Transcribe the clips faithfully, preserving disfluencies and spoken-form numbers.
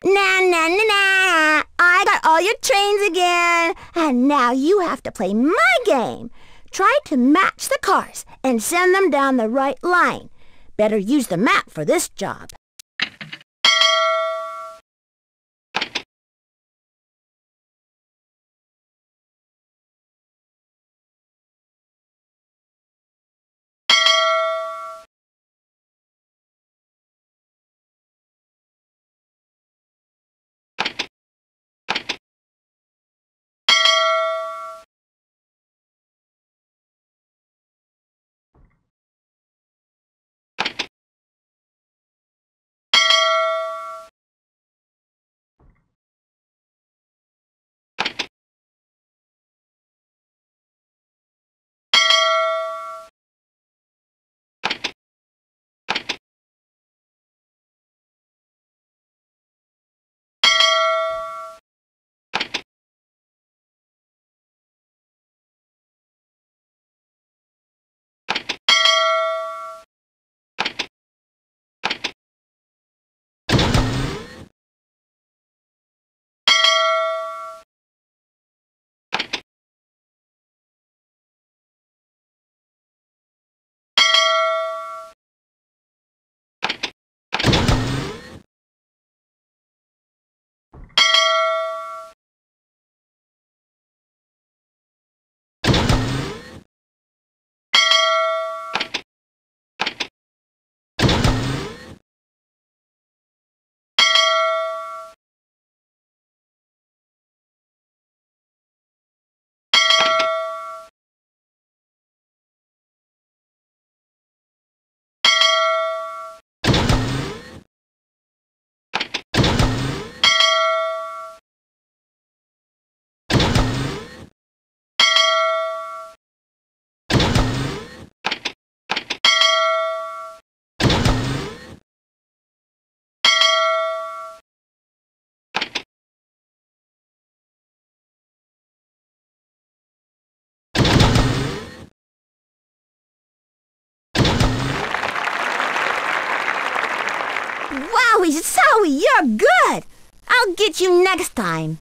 Na na na na! I got all your trains again, and now you have to play my game. Try to match the cars and send them down the right line. Better use the map for this job. Wowie zowie, you're good! I'll get you next time.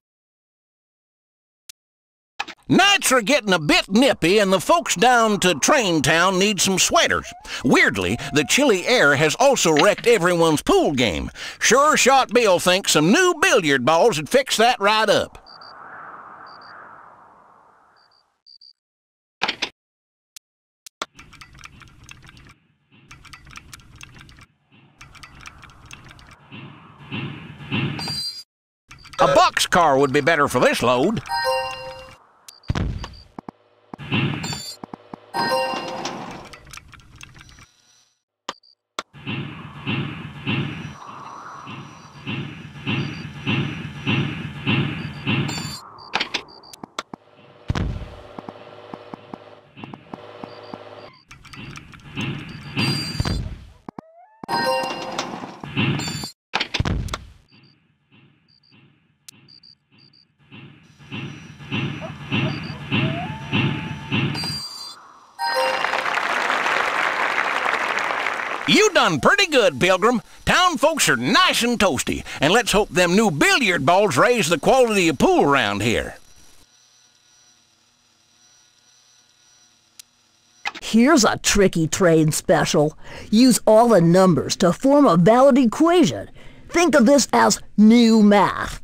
Nights are getting a bit nippy, and the folks down to Train Town need some sweaters. Weirdly, the chilly air has also wrecked everyone's pool game. Sure Shot Bill thinks some new billiard balls would fix that right up. A boxcar would be better for this load. You done pretty good, Pilgrim. Town folks are nice and toasty, and let's hope them new billiard balls raise the quality of pool around here. Here's a tricky train special. Use all the numbers to form a valid equation. Think of this as new math.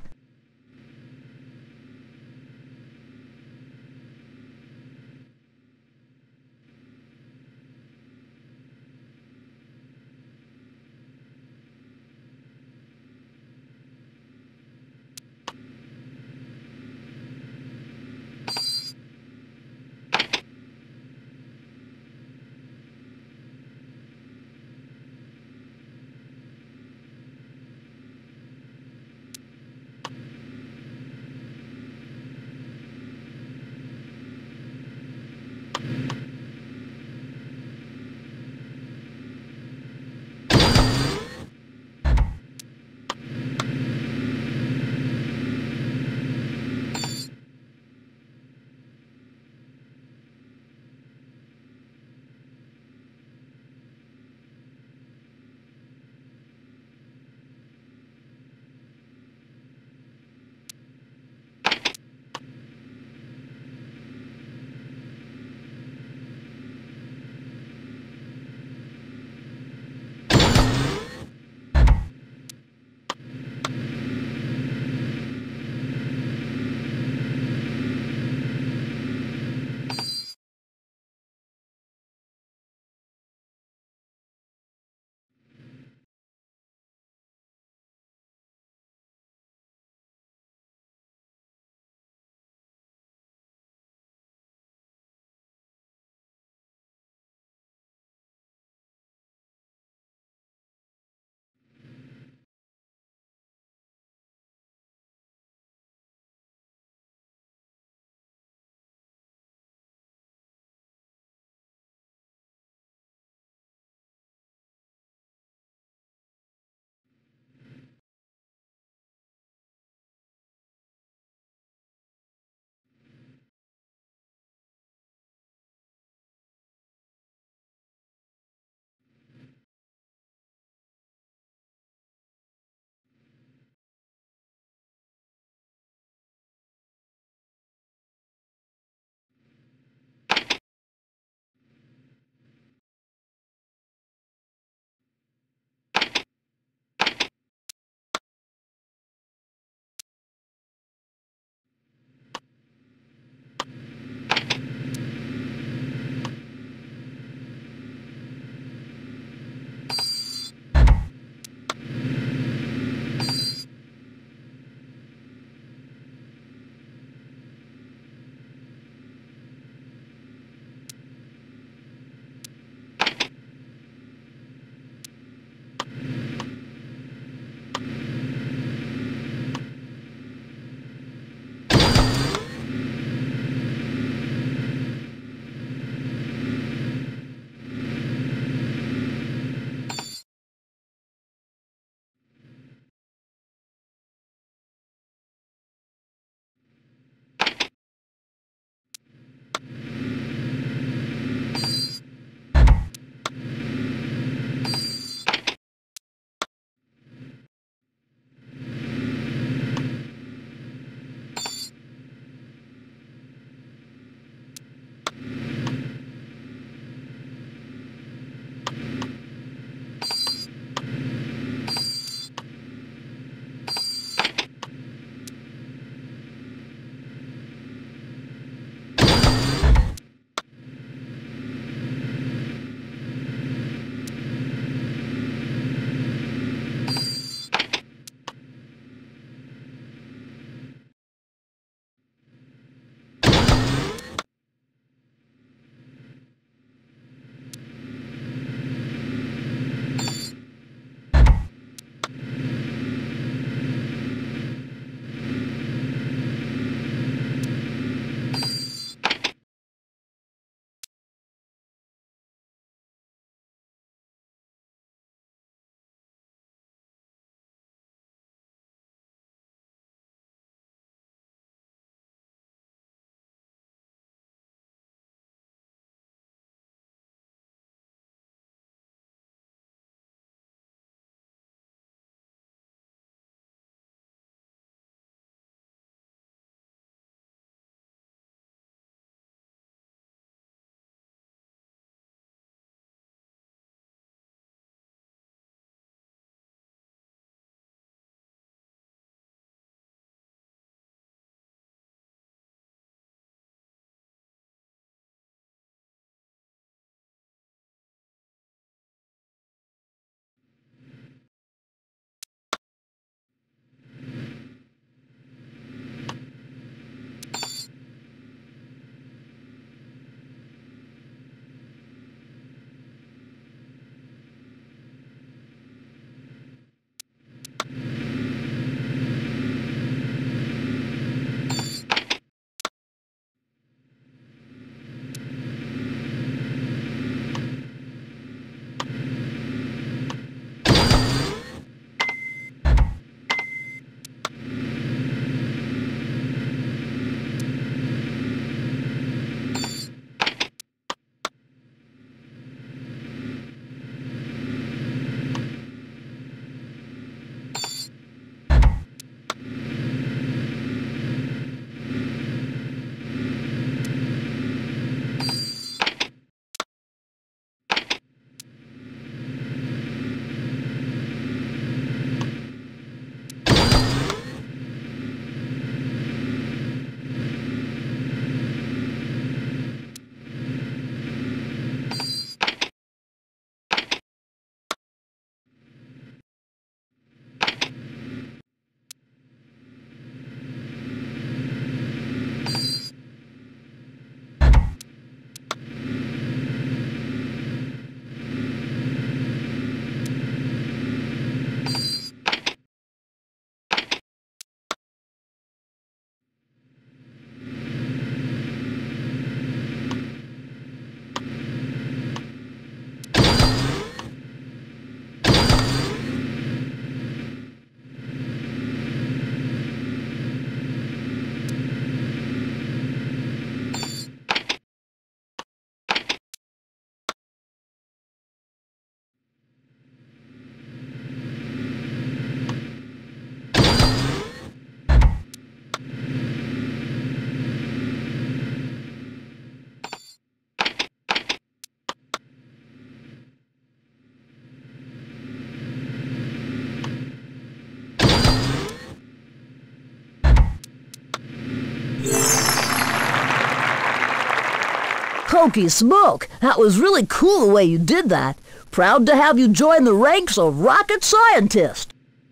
Smoky smoke! That was really cool the way you did that. Proud to have you join the ranks of rocket scientists.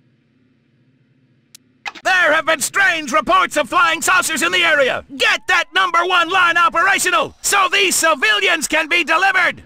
There have been strange reports of flying saucers in the area. Get that number one line operational so these civilians can be delivered.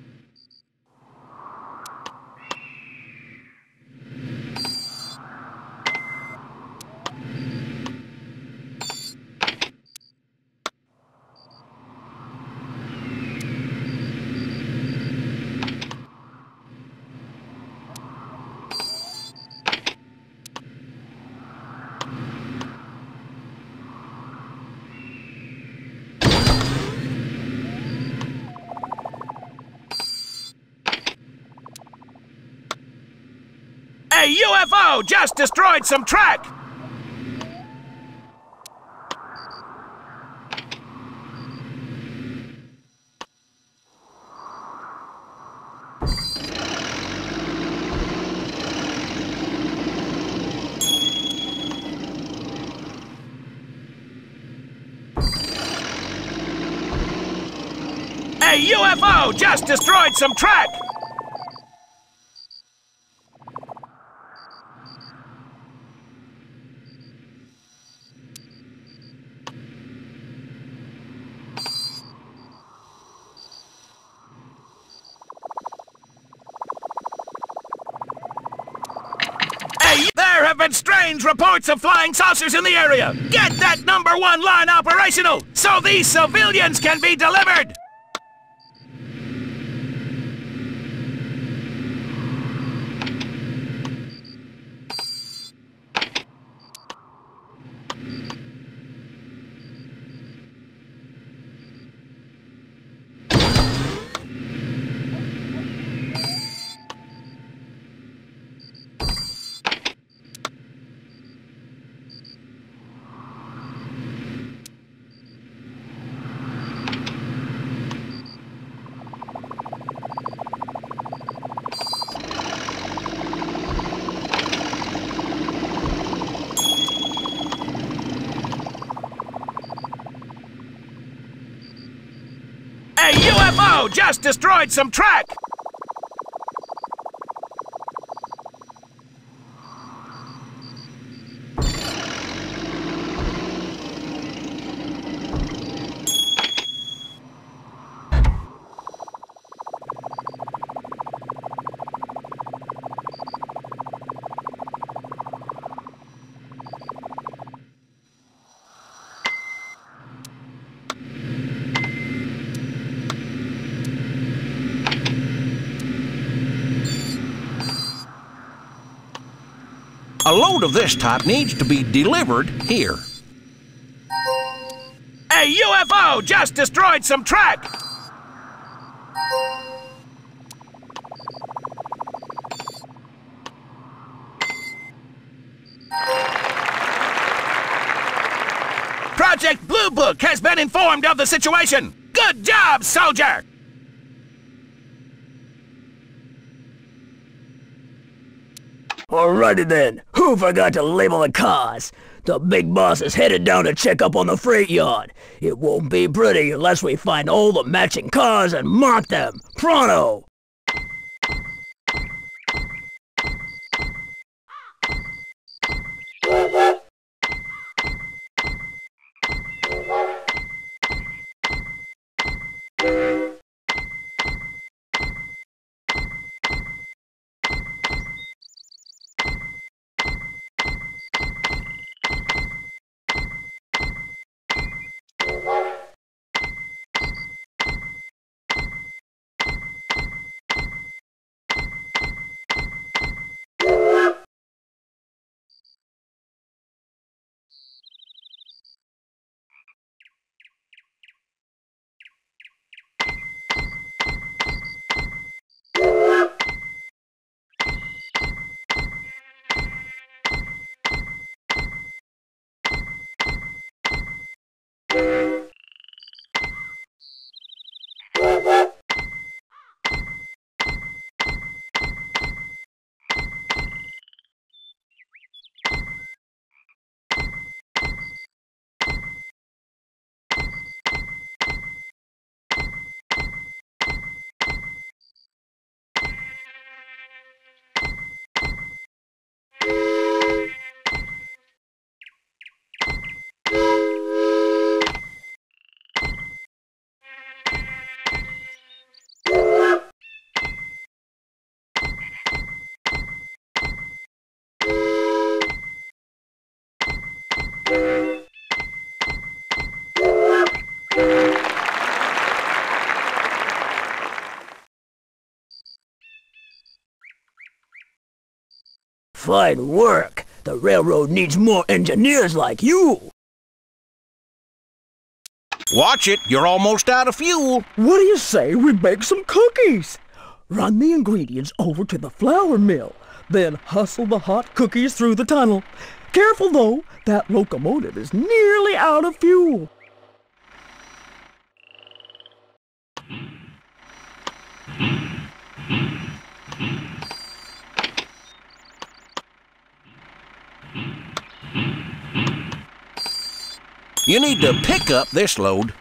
A U F O just destroyed some track! A U F O just destroyed some track! There have been strange reports of flying saucers in the area. Get that number one line operational so these civilians can be delivered. A U F O just destroyed some track! A load of this type needs to be delivered here. A U F O just destroyed some track! Project Blue Book has been informed of the situation. Good job, soldier! Alrighty then, who forgot to label the cars? The big boss is headed down to check up on the freight yard. It won't be pretty unless we find all the matching cars and mark them. Pronto! Fine work. The railroad needs more engineers like you. Watch it, you're almost out of fuel. What do you say we make some cookies? Run the ingredients over to the flour mill, then hustle the hot cookies through the tunnel. Careful though, that locomotive is nearly out of fuel. You need to pick up this load.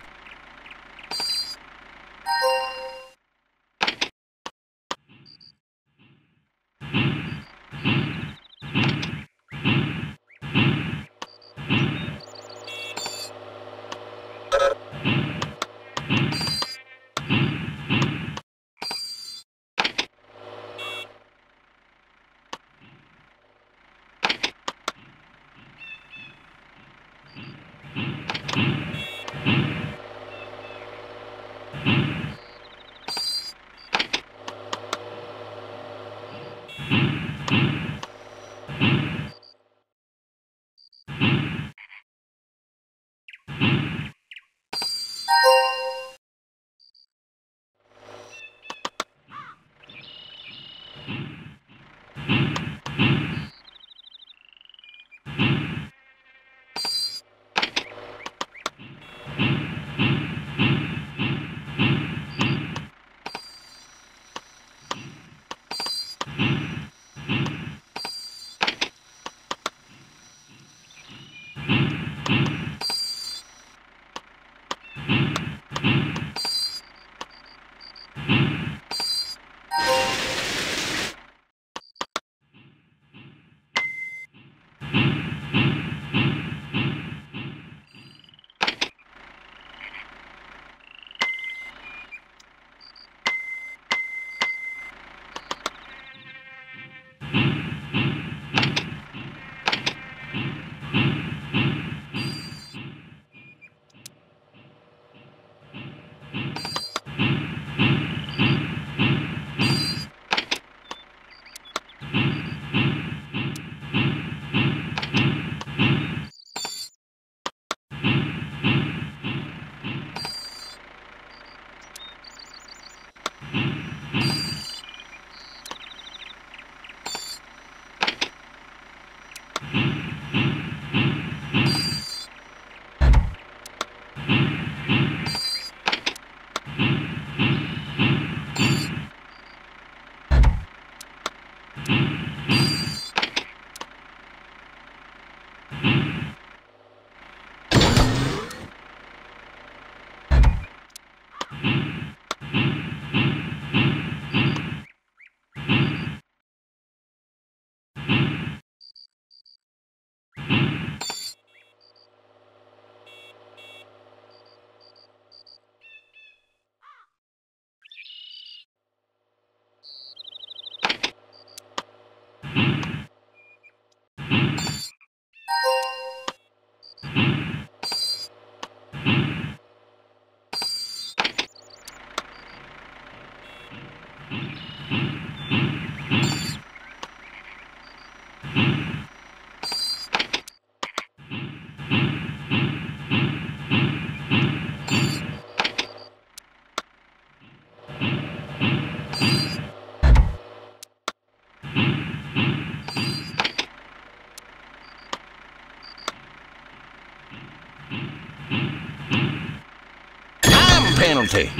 Penalty.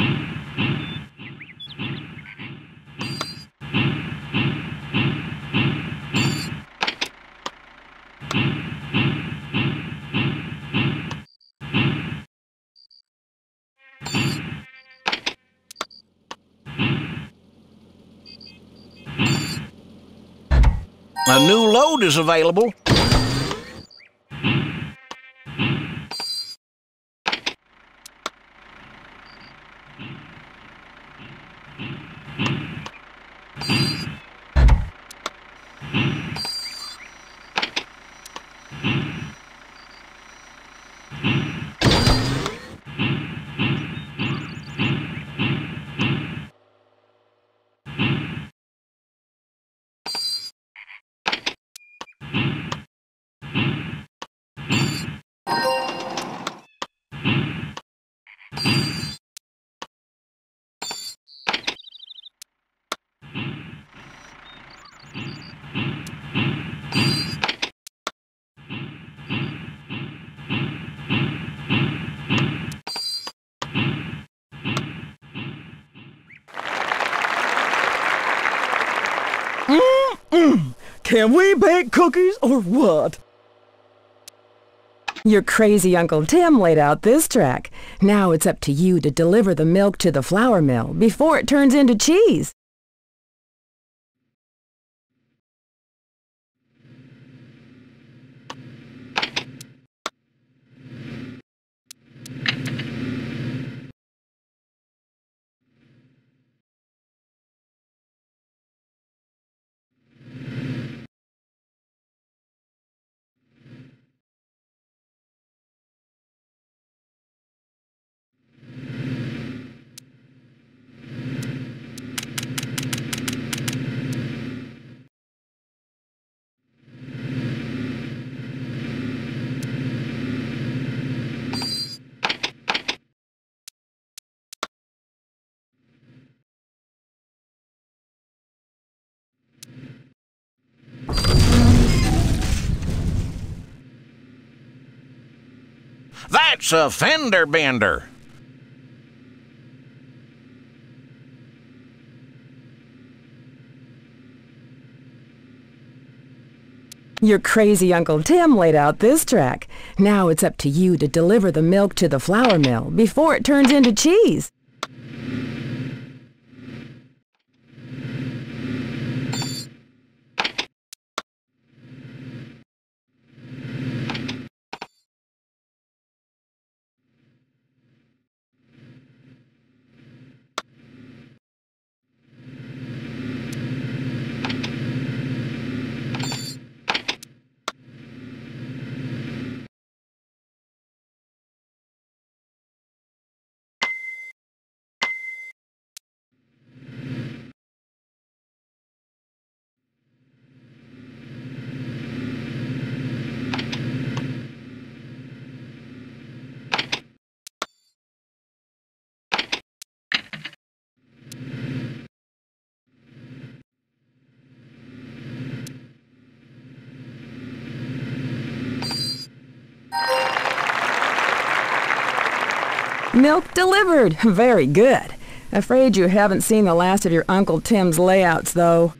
A new load is available. Can we bake cookies or what? Your crazy Uncle Tim laid out this track. Now it's up to you to deliver the milk to the flour mill before it turns into cheese. That's a fender bender. Your crazy Uncle Tim laid out this track. Now it's up to you to deliver the milk to the flour mill before it turns into cheese. Milk delivered. Very good. Afraid you haven't seen the last of your Uncle Tim's layouts, though.